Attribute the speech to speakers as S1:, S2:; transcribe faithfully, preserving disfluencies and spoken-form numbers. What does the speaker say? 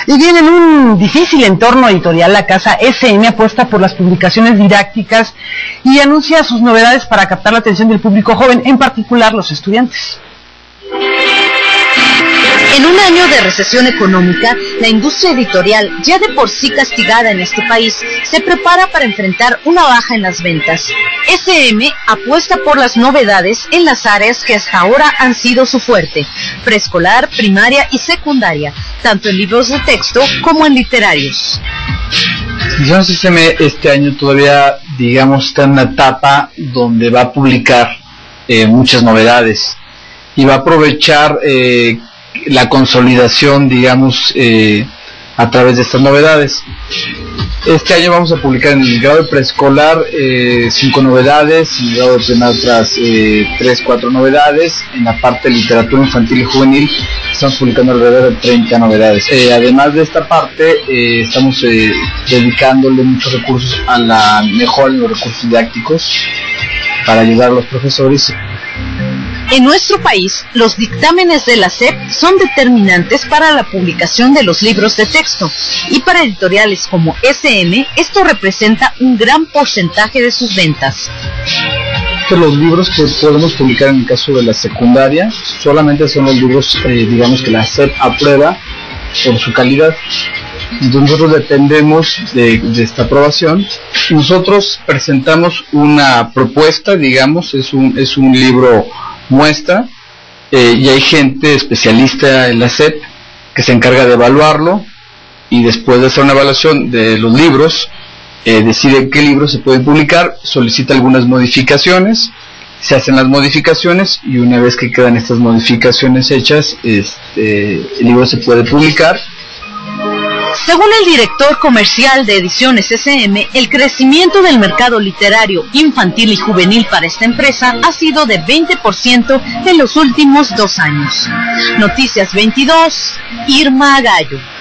S1: Y bien, en un difícil entorno editorial, la casa ese eme apuesta por las publicaciones didácticas y anuncia sus novedades para captar la atención del público joven, en particular los estudiantes.
S2: En un año de recesión económica, la industria editorial, ya de por sí castigada en este país, se prepara para enfrentar una baja en las ventas. ese eme apuesta por las novedades en las áreas que hasta ahora han sido su fuerte: preescolar, primaria y secundaria, tanto en libros de texto como en literarios.
S3: Ediciones ese eme este año todavía, digamos, está en una etapa donde va a publicar eh, muchas novedades y va a aprovechar eh, la consolidación, digamos, eh, a través de estas novedades. Este año vamos a publicar en el grado de preescolar eh, cinco novedades, en el grado de primaria otras eh, tres, cuatro novedades. En la parte de literatura infantil y juvenil estamos publicando alrededor de treinta novedades. Eh, además de esta parte, eh, estamos eh, dedicándole muchos recursos a la mejora en los recursos didácticos para ayudar a los profesores.
S2: En nuestro país, los dictámenes de la SEP son determinantes para la publicación de los libros de texto, y para editoriales como ese eme, esto representa un gran porcentaje de sus ventas.
S3: Los libros que podemos publicar en el caso de la secundaria solamente son los libros, eh, digamos, que la SEP aprueba por su calidad. Entonces nosotros dependemos de, de esta aprobación. Nosotros presentamos una propuesta, digamos, es un, es un libro muestra, eh, y hay gente especialista en la SEP que se encarga de evaluarlo, y después de hacer una evaluación de los libros, eh, decide qué libros se pueden publicar, solicita algunas modificaciones, se hacen las modificaciones, y una vez que quedan estas modificaciones hechas, este, el libro se puede publicar.
S2: Según el director comercial de Ediciones ese eme, el crecimiento del mercado literario infantil y juvenil para esta empresa ha sido de veinte por ciento en los últimos dos años. Noticias veintidós, Irma Gallo.